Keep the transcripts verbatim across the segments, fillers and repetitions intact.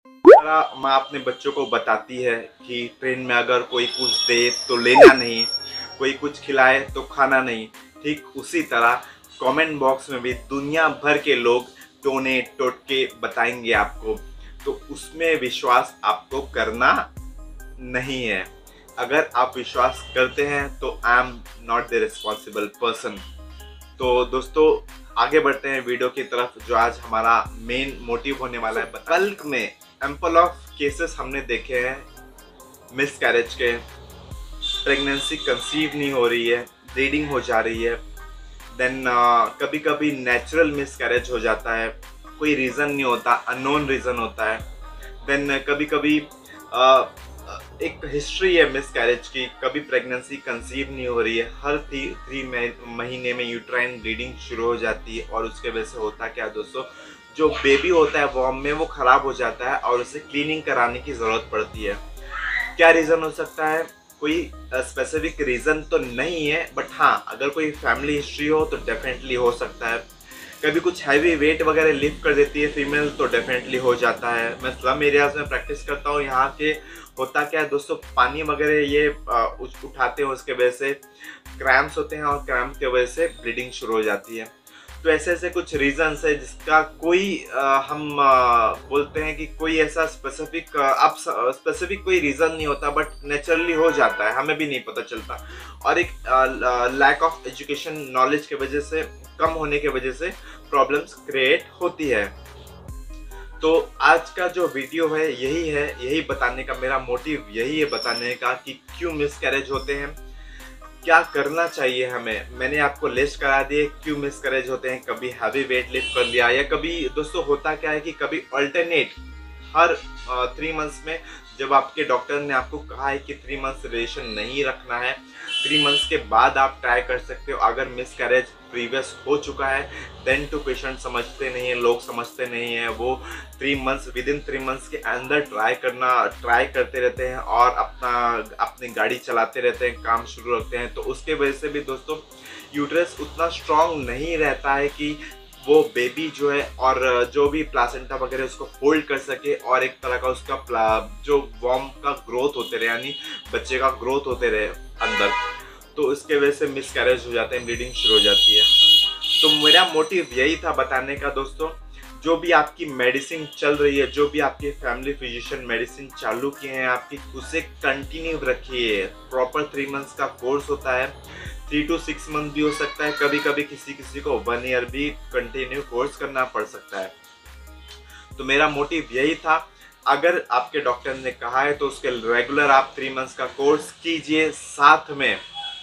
तरह माँ अपने बच्चों को बताती है कि ट्रेन में अगर कोई कुछ दे तो लेना नहीं, कोई कुछ खिलाए तो खाना नहीं, ठीक उसी तरह कमेंट बॉक्स में भी दुनिया भर के लोग टोने टोटके बताएंगे आपको, तो उसमें विश्वास आपको करना नहीं है। अगर आप विश्वास करते हैं तो I am not the responsible person. तो दोस्तों आगे बढ़ते हैं वीडियो की तरफ, जो आज हमारा मेन मोटिव होने वाला है। कल में एम्पल ऑफ केसेस हमने देखे हैं मिस कैरेज के, प्रेगनेंसी कंसीव नहीं हो रही है, ब्लीडिंग हो जा रही है, देन कभी कभी नेचुरल मिस कैरेज हो जाता है, कोई रीज़न नहीं होता, अननोन रीज़न होता है। देन कभी कभी uh, एक हिस्ट्री है मिस कैरेज की, कभी प्रेगनेंसी कंसीव नहीं हो रही है, हर थ्री थ्री महीने में यूट्राइन ब्लीडिंग शुरू हो जाती है, और उसके वजह से होता क्या दोस्तों, जो बेबी होता है वॉर्म में वो ख़राब हो जाता है और उसे क्लीनिंग कराने की ज़रूरत पड़ती है। क्या रीज़न हो सकता है? कोई स्पेसिफिक रीज़न तो नहीं है, बट हाँ अगर कोई फैमिली हिस्ट्री हो तो डेफिनेटली हो सकता है। कभी कुछ हैवी वेट वगैरह लिफ्ट कर देती है फीमेल तो डेफिनेटली हो जाता है। मैं स्लम एरियाज में प्रैक्टिस करता हूँ, यहाँ के होता क्या है दोस्तों, पानी वगैरह ये उठाते हैं, उसके वजह से क्रैम्प्स होते हैं और क्रैम्प की वजह से ब्लीडिंग शुरू हो जाती है। तो ऐसे ऐसे कुछ रीजंस है जिसका कोई आ, हम आ, बोलते हैं कि कोई ऐसा स्पेसिफिक अब स्पेसिफिक कोई रीज़न नहीं होता, बट नेचुरली हो जाता है, हमें भी नहीं पता चलता। और एक लैक ऑफ एजुकेशन नॉलेज के वजह से, कम होने के वजह से प्रॉब्लम्स क्रिएट होती है। तो आज का जो वीडियो है यही है, यही बताने का मेरा मोटिव यही है, बताने का कि क्यों मिस कैरेज होते हैं, क्या करना चाहिए हमें। मैंने आपको लिस्ट करा दिए क्यों मिस कैरेज होते हैं। कभी हैवी वेट लिफ्ट कर लिया, या कभी दोस्तों होता क्या है कि कभी अल्टरनेट हर थ्री मंथ्स में, जब आपके डॉक्टर ने आपको कहा है कि थ्री मंथ्स रिलेशन नहीं रखना है, थ्री मंथ्स के बाद आप ट्राई कर सकते हो। अगर मिस कैरेज प्रीवियस हो चुका है देन टू पेशेंट समझते नहीं है, लोग समझते नहीं है, वो three months within three months के अंदर ट्राई करना ट्राई करते रहते हैं और अपना अपनी गाड़ी चलाते रहते हैं, काम शुरू रखते हैं। तो उसके वजह से भी दोस्तों यूट्रस उतना स्ट्रॉन्ग नहीं रहता है कि वो बेबी जो है और जो भी प्लासेंटा वगैरह उसको होल्ड कर सके, और एक तरह का उसका जो वॉर्म का ग्रोथ होते रहे, यानी बच्चे का ग्रोथ होते रहे अंदर। तो इसके वजह से मिस कैरेज हो जाते हैं, ब्लीडिंग शुरू हो जाती है। तो मेरा मोटिव यही था बताने का दोस्तों, जो भी आपकी मेडिसिन चल रही है, जो भी आपके फैमिली फिजिशियन मेडिसिन चालू किए हैं आपकी, उसे कंटिन्यू रखिए। प्रॉपर थ्री मंथ्स का कोर्स होता है, थ्री टू सिक्स मंथ भी हो सकता है, कभी कभी किसी किसी को वन ईयर भी कंटिन्यू कोर्स करना पड़ सकता है। तो मेरा मोटिव यही था, अगर आपके डॉक्टर ने कहा है तो उसके रेगुलर आप थ्री मंथ्स का कोर्स कीजिए, साथ में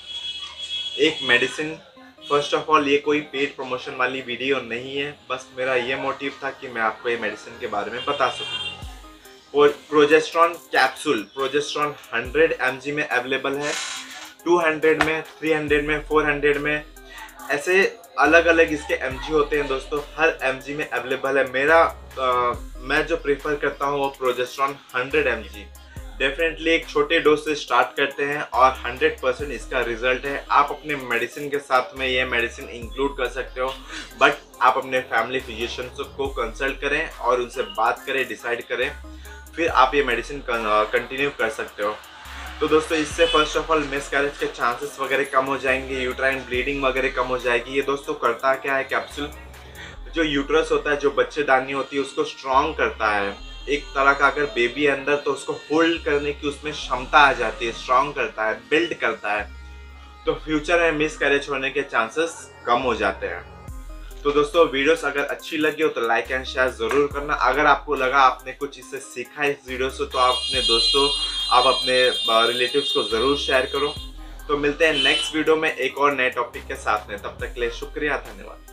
एक मेडिसिन। फर्स्ट ऑफ ऑल ये कोई पेड प्रमोशन वाली वीडियो नहीं है, बस मेरा ये मोटिव था कि मैं आपको ये मेडिसिन के बारे में बता सकूं। और progesterone capsule, progesterone hundred M G में अवेलेबल है, टू हंड्रेड में, थ्री हंड्रेड में, फोर हंड्रेड में, ऐसे अलग अलग इसके एमजी होते हैं दोस्तों, हर एमजी में अवेलेबल है। मेरा आ, मैं जो प्रेफर करता हूँ वो प्रोजेस्ट्रॉन हंड्रेड एमजी। डेफिनेटली एक छोटे डोज से स्टार्ट करते हैं और हंड्रेड परसेंट इसका रिजल्ट है। आप अपने मेडिसिन के साथ में ये मेडिसिन इंक्लूड कर सकते हो, बट आप अपने फैमिली फिजिशियन को कंसल्ट करें और उनसे बात करें, डिसाइड करें, फिर आप ये मेडिसिन कंटिन्यू कर सकते हो। तो दोस्तों इससे first of all miscarriage के चांसेस वगैरह कम हो जाएंगे, यूट्राइन ब्लीडिंग वगैरह कम हो जाएगी। ये दोस्तों करता क्या है कैप्सूल, जो यूट्रस होता है, जो बच्चेदानी होती है, उसको स्ट्रॉन्ग करता है। एक तरह का अगर बेबी अंदर तो उसको होल्ड करने की उसमें क्षमता आ जाती है, स्ट्रॉन्ग करता है, बिल्ड करता है। तो फ्यूचर में मिस कैरेज होने के चांसेस कम हो जाते हैं। तो दोस्तों वीडियोस अगर अच्छी लगी हो तो लाइक एंड शेयर जरूर करना। अगर आपको लगा आपने कुछ इससे सीखा इस वीडियो से, तो आप अपने दोस्तों, आप अपने रिलेटिव्स को जरूर शेयर करो। तो मिलते हैं नेक्स्ट वीडियो में एक और नए टॉपिक के साथ में, तब तक के लिए शुक्रिया, धन्यवाद।